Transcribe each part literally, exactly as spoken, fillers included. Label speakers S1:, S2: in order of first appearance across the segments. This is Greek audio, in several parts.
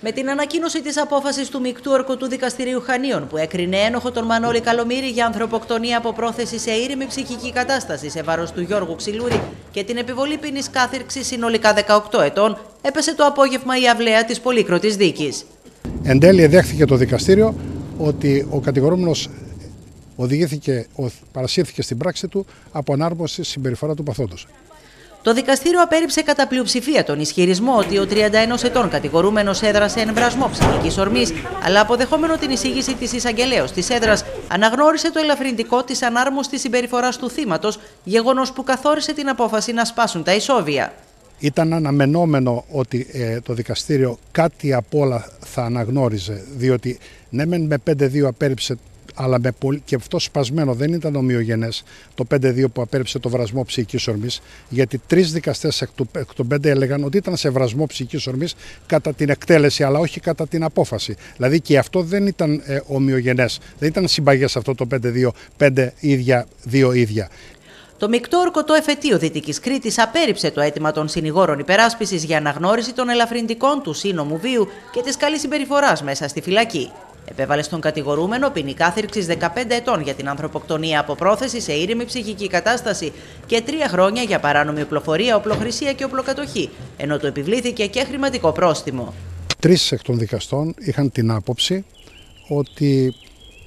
S1: Με την ανακοίνωση της απόφασης του Μεικτού Ορκωτού Δικαστηρίου Χανίων, που έκρινε ένοχο τον Μανώλη Καλομήρη για ανθρωποκτονία από πρόθεση σε ήρεμη ψυχική κατάσταση σε βάρος του Γιώργου Ξυλούρη και την επιβολή ποινής κάθυρξης συνολικά δεκαοκτώ ετών, έπεσε το απόγευμα η αυλαία της πολύκροτης δίκης.
S2: Εν τέλει, δέχθηκε το δικαστήριο ότι ο κατηγορούμενος οδηγήθηκε, παρασύρθηκε στην πράξη του από ανάρμοση συμπεριφορά του παθόντος.
S1: Το δικαστήριο απέρριψε κατά πλειοψηφία τον ισχυρισμό ότι ο τριάντα ενός ετών κατηγορούμενος έδρασε εμβρασμό ψυχικής ορμής, αλλά αποδεχόμενο την εισήγηση της εισαγγελέως της έδρας, αναγνώρισε το ελαφρυντικό της ανάρμοστης συμπεριφοράς του θύματος, γεγονός που καθόρισε την απόφαση να σπάσουν τα ισόβια.
S2: Ήταν αναμενόμενο ότι ε, το δικαστήριο κάτι απ' όλα θα αναγνώριζε, διότι ναι μεν με πέντε δύο απέρριψε, αλλά με πολύ, και αυτό σπασμένο, δεν ήταν ομοιογενές το πέντε δύο που απέρριψε το βρασμό ψυχικής ορμής, γιατί τρεις δικαστές εκ, του, εκ των πέντε έλεγαν ότι ήταν σε βρασμό ψυχικής ορμής κατά την εκτέλεση, αλλά όχι κατά την απόφαση. Δηλαδή και αυτό δεν ήταν ε, ομοιογενές, δεν ήταν συμπαγές αυτό το πέντε δύο, πέντε ίδια, δύο ίδια.
S1: Το Μεικτό Ορκωτό Εφετείο Δυτικής Κρήτης απέρριψε το αίτημα των συνηγόρων υπεράσπισης για αναγνώριση των ελαφρυντικών του σύνομου βίου και της καλής συμπεριφοράς μέσα στη φυλακή. Επέβαλε στον κατηγορούμενο ποινή κάθυρξης δεκαπέντε ετών για την ανθρωποκτονία από πρόθεση σε ήρεμη ψυχική κατάσταση και τρία χρόνια για παράνομη οπλοφορία, οπλοχρησία και οπλοκατοχή, ενώ του επιβλήθηκε και χρηματικό πρόστιμο.
S2: Τρεις εκ των δικαστών είχαν την άποψη ότι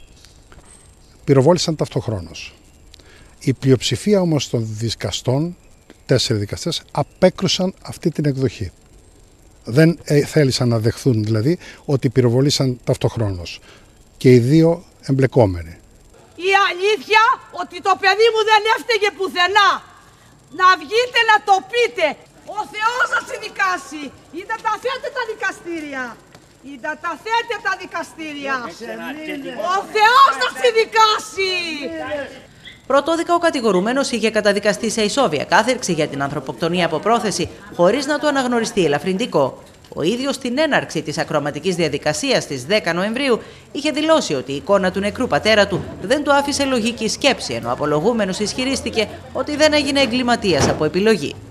S2: πυροβόλησαν ταυτοχρόνως. Η πλειοψηφία όμως των δικαστών, τέσσερις δικαστές, απέκρουσαν αυτή την εκδοχή. Δεν ε, θέλησαν να δεχθούν δηλαδή ότι πυροβολήσαν ταυτοχρόνως και οι δύο εμπλεκόμενοι.
S3: Η αλήθεια ότι το παιδί μου δεν έφταιγε πουθενά. Να βγείτε να το πείτε. Ο Θεός θα σε δικάσει. Είδα τα θέτε τα δικαστήρια. Είδα τα θέτε τα δικαστήρια. Ο Θεός θα σε δικάσει.
S1: Πρωτόδικα ο κατηγορούμενος είχε καταδικαστεί σε ισόβια κάθυρξη για την ανθρωποκτονία από πρόθεση, χωρίς να του αναγνωριστεί ελαφρυντικό. Ο ίδιος στην έναρξη της ακροαματικής διαδικασίας στις δέκα Νοεμβρίου είχε δηλώσει ότι η εικόνα του νεκρού πατέρα του δεν του άφησε λογική σκέψη, ενώ ο απολογούμενος ισχυρίστηκε ότι δεν έγινε εγκληματίας από επιλογή.